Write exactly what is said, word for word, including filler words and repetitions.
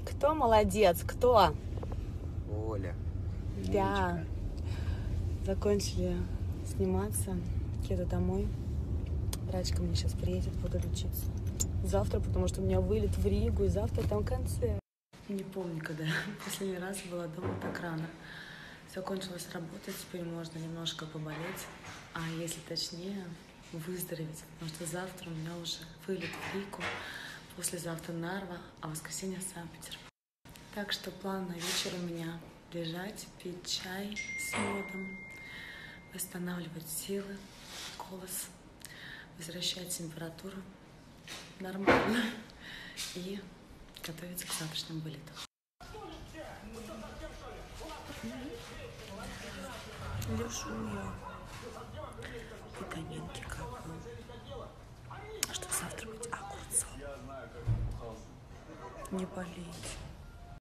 Кто молодец? Кто? Оля. Да. Закончили сниматься. Еду домой. Рачка мне сейчас приедет, буду лечиться. Завтра, потому что у меня вылет в Ригу, и завтра там концерт. Не помню, когда последний раз была дома так рано. Закончилась работа, теперь можно немножко поболеть, а если точнее, выздороветь, потому что завтра у меня уже вылет в Ригу, послезавтра Нарва, а в воскресенье Санкт-Петербург. Так что план на вечер у меня лежать, пить чай с медом, восстанавливать силы, голос, возвращать температуру нормально и готовиться к завтрашнему вылету. Лежу я, витаминки капаю, чтобы завтра быть огурцом, не болеть.